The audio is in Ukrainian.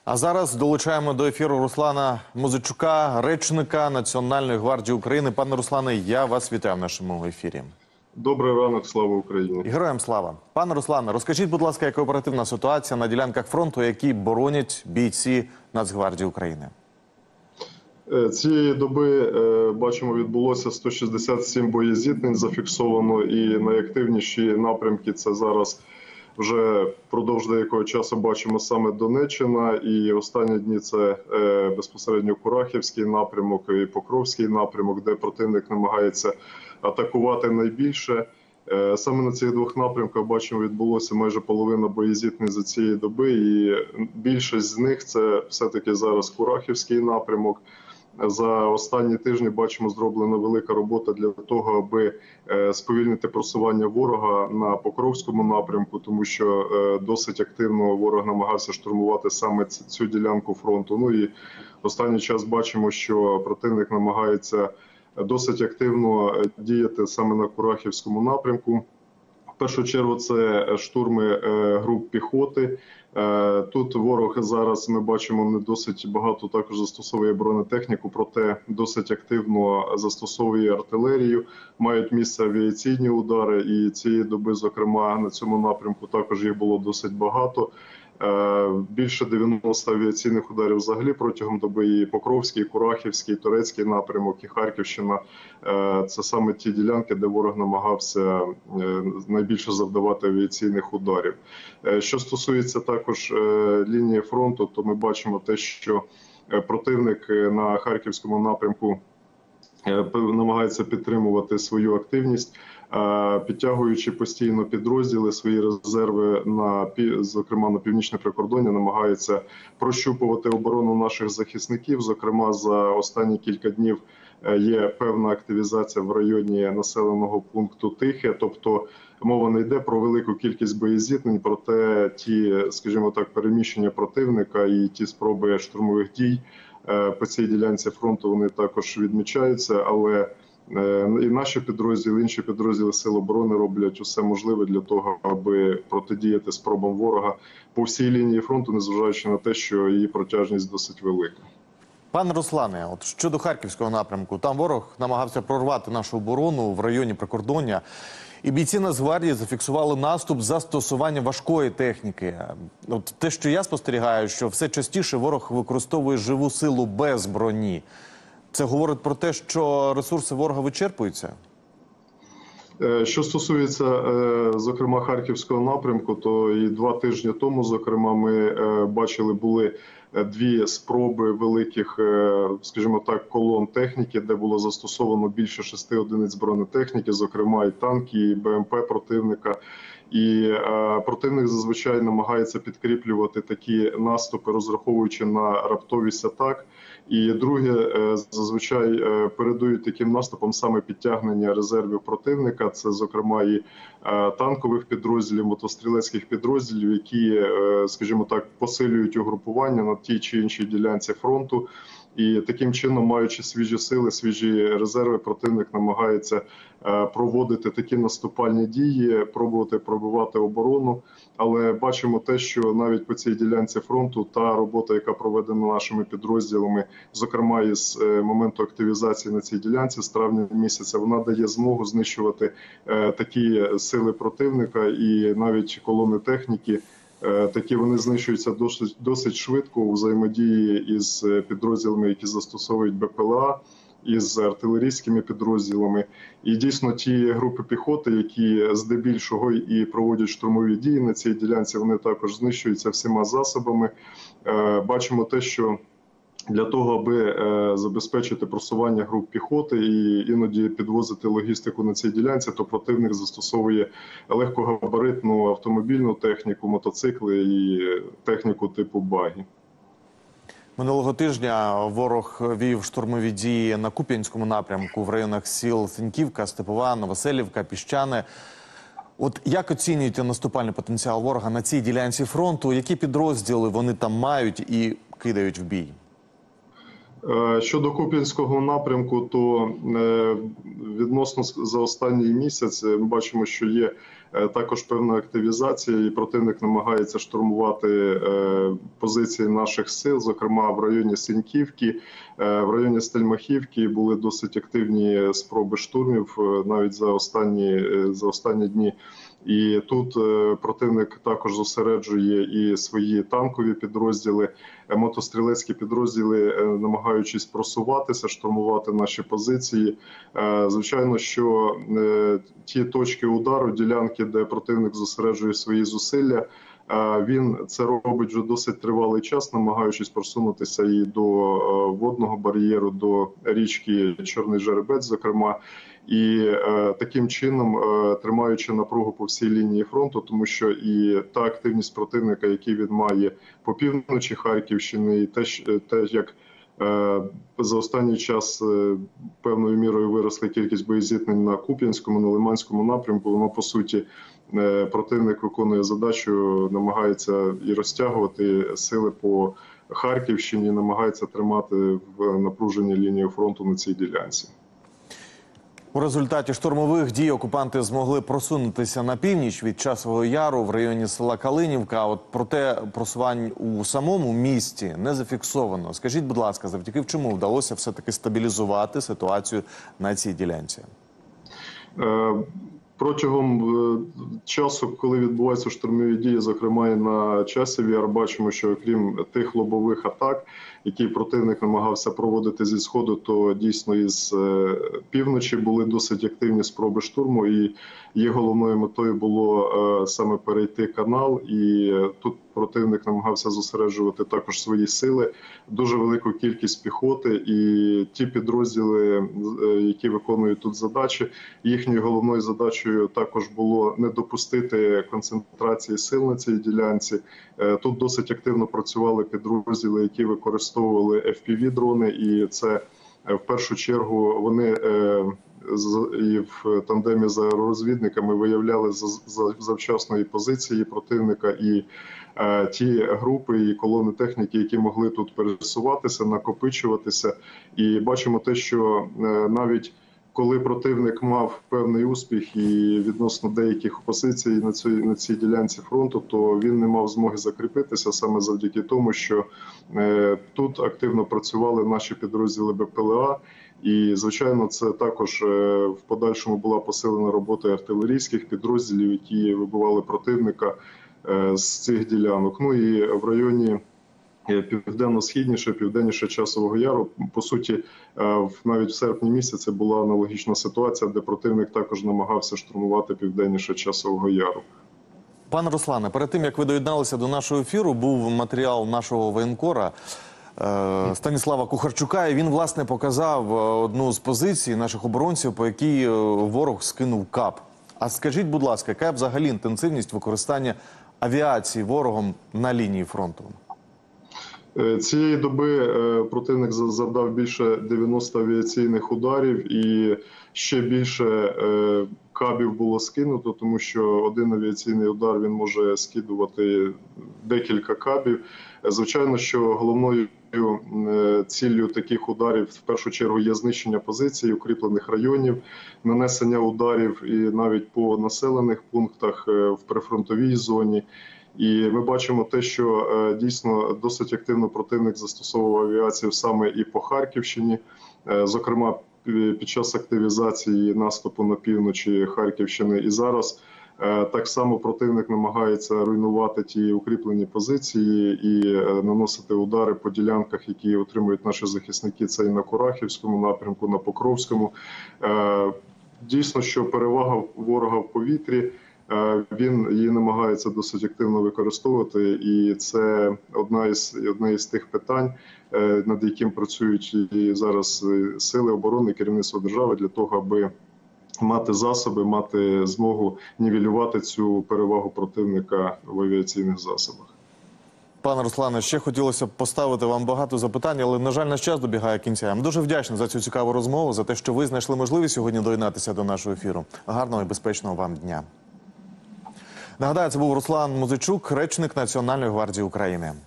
А зараз долучаємо до ефіру Руслана Музичука, речника Національної гвардії України. Пане Руслане, я вас вітаю в нашому ефірі. Добрий ранок, слава Україні. І героям слава. Пане Руслане, розкажіть, будь ласка, яка оперативна ситуація на ділянках фронту, які боронять бійці Нацгвардії України? Цієї доби, бачимо, відбулося 167 боєзіткнень зафіксовано, і найактивніші напрямки – це зараз вже впродовж деякого часу бачимо саме Донеччина, і останні дні це безпосередньо Курахівський напрямок і Покровський напрямок, де противник намагається атакувати найбільше. Саме на цих двох напрямках, бачимо, відбулося майже половина боєзіткнень за цієї доби, і більшість з них – це все-таки зараз Курахівський напрямок. За останні тижні, бачимо, зроблена велика робота для того, аби сповільнити просування ворога на Покровському напрямку, тому що досить активно ворог намагався штурмувати саме цю ділянку фронту. Ну і останній час бачимо, що противник намагається досить активно діяти саме на Курахівському напрямку. В першу чергу це штурми груп піхоти. Тут ворог зараз, ми бачимо, не досить багато також застосовує бронетехніку, проте досить активно застосовує артилерію. Мають місце авіаційні удари, і цієї доби, зокрема, на цьому напрямку також їх було досить багато. Більше 90 авіаційних ударів взагалі протягом доби. І Покровський, і Курахівський, і Торецький напрямок, і Харківщина – це саме ті ділянки, де ворог намагався найбільше завдавати авіаційних ударів. Що стосується також лінії фронту, то ми бачимо те, що противник на Харківському напрямку намагається підтримувати свою активність, підтягуючи постійно підрозділи, свої резерви, зокрема на північне прикордоння, намагається прощупувати оборону наших захисників. Зокрема, за останні кілька днів є певна активізація в районі населеного пункту Тихе, тобто мова не йде про велику кількість боєзіткнень, проте ті, скажімо так, переміщення противника і ті спроби штурмових дій по цій ділянці фронту, вони також відмічаються, але і наші підрозділи, інші підрозділи Сил оборони роблять усе можливе для того, аби протидіяти спробам ворога по всій лінії фронту, незважаючи на те, що її протяжність досить велика. Пане Руслане, от щодо Харківського напрямку, там ворог намагався прорвати нашу оборону в районі прикордоння, і бійці Нацгвардії зафіксували наступ застосування важкої техніки. От те, що я спостерігаю, що все частіше ворог використовує живу силу без броні. Це говорить про те, що ресурси ворога вичерпуються? Що стосується, зокрема, Харківського напрямку, то і 2 тижні тому, зокрема, ми бачили, були 2 спроби великих, скажімо так, колон техніки, де було застосовано більше 6 одиниць бронетехніки, зокрема і танки, і БМП противника. І противник зазвичай намагається підкріплювати такі наступи, розраховуючи на раптовість атак. І друге, зазвичай передують таким наступом саме підтягнення резервів противника. Це, зокрема, і танкових підрозділів, мотострілецьких підрозділів, які, скажімо так, посилюють угрупування на тій чи іншій ділянці фронту. І таким чином, маючи свіжі сили, свіжі резерви, противник намагається проводити такі наступальні дії, пробувати пробивати оборону. Але бачимо те, що навіть по цій ділянці фронту та робота, яка проведена нашими підрозділами, зокрема із моменту активізації на цій ділянці з травня місяця, вона дає змогу знищувати такі сили противника, і навіть колони техніки, такі вони знищуються досить швидко у взаємодії із підрозділами, які застосовують БПЛА, із артилерійськими підрозділами. І дійсно ті групи піхоти, які здебільшого і проводять штурмові дії на цій ділянці, вони також знищуються всіма засобами. Бачимо те, що для того, аби забезпечити просування груп піхоти і іноді підвозити логістику на цій ділянці, то противник застосовує легкогабаритну автомобільну техніку, мотоцикли і техніку типу багі. Минулого тижня ворог вів штурмові дії на Куп'янському напрямку в районах сіл Синьківка, Степова, Новоселівка, Піщане. От як оцінюєте наступальний потенціал ворога на цій ділянці фронту? Які підрозділи вони там мають і кидають в бій? Щодо Куп'янського напрямку, то відносно за останній місяць ми бачимо, що є також певна активізація, і противник намагається штурмувати позиції наших сил, зокрема в районі Синьківки, в районі Стельмахівки були досить активні спроби штурмів навіть за останні дні. І тут противник також зосереджує і свої танкові підрозділи, мотострілецькі підрозділи, намагаючись просуватися, штурмувати наші позиції. Звичайно, що ті точки удару, ділянки, де противник зосереджує свої зусилля, він це робить вже досить тривалий час, намагаючись просунутися і до водного бар'єру, до річки Чорний Жеребець, зокрема. І таким чином тримаючи напругу по всій лінії фронту, тому що і та активність противника, який він має по півночі Харківщини, і те, як за останній час певною мірою виросла кількість боєзіткнень на Куп'янському, на Лиманському напрямку, воно по суті противник виконує задачу, намагається і розтягувати сили по Харківщині, намагається тримати в напруженій лінії фронту на цій ділянці. У результаті штурмових дій окупанти змогли просунутися на північ від Часового Яру в районі села Калинівка. От проте просувань у самому місті не зафіксовано. Скажіть, будь ласка, завдяки чому вдалося все-таки стабілізувати ситуацію на цій ділянці? Протягом часу, коли відбуваються штурмові дії, зокрема і на Часів Яр, бачимо, що окрім тих лобових атак, які противник намагався проводити зі сходу, то дійсно із півночі були досить активні спроби штурму, і їх головною метою було саме перейти канал, і тут противник намагався зосереджувати також свої сили, дуже велику кількість піхоти, і ті підрозділи, які виконують тут задачі, їхньою головною задачею також було не допустити концентрації сил на цій ділянці. Тут досить активно працювали підрозділи, які використовували FPV-дрони, і це в першу чергу вони і в тандемі з аеророзвідниками виявляли завчасної позиції противника і ті групи і колони техніки, які могли тут пересуватися, накопичуватися. І бачимо те, що навіть коли противник мав певний успіх і відносно деяких позицій на цій ділянці фронту, то він не мав змоги закріпитися саме завдяки тому, що тут активно працювали наші підрозділи БПЛА. І, звичайно, це також в подальшому була посилена робота артилерійських підрозділів, які вибивали противника з цих ділянок. Ну і в районі південно-східніше, південніше Часового Яру, по суті, навіть в серпні місяці була аналогічна ситуація, де противник також намагався штурмувати південніше Часового Яру. Пане Руслане, перед тим, як ви доєдналися до нашого ефіру, був матеріал нашого воєнкора Станіслава Кухарчука, і він, власне, показав одну з позицій наших оборонців, по якій ворог скинув КАП. А скажіть, будь ласка, яка взагалі інтенсивність використання авіації ворогом на лінії фронту? Цієї доби противник завдав більше 90 авіаційних ударів і ще більше кабів було скинуто, тому що один авіаційний удар він може скидувати декілька кабів. Звичайно, що головною ціллю таких ударів в першу чергу є знищення позицій, укріплених районів, нанесення ударів і навіть по населених пунктах в прифронтовій зоні. І ми бачимо те, що дійсно досить активно противник застосовував авіацію саме і по Харківщині, зокрема під час активізації наступу на півночі Харківщини. І зараз так само противник намагається руйнувати ті укріплені позиції і наносити удари по ділянках, які отримують наші захисники. Це і на Курахівському напрямку, на Покровському. Дійсно, що перевага ворога в повітрі, він її намагається досить активно використовувати, і це одне із тих питань, над яким працюють і зараз сили оборони, керівництво держави для того, аби мати засоби, мати змогу нівелювати цю перевагу противника в авіаційних засобах. Пане Руслане, ще хотілося б поставити вам багато запитань, але, на жаль, наш час добігає кінця. Я вам дуже вдячний за цю цікаву розмову, за те, що ви знайшли можливість сьогодні доєднатися до нашого ефіру. Гарного і безпечного вам дня. Нагадаю, це був Руслан Музичук, речник Національної гвардії України.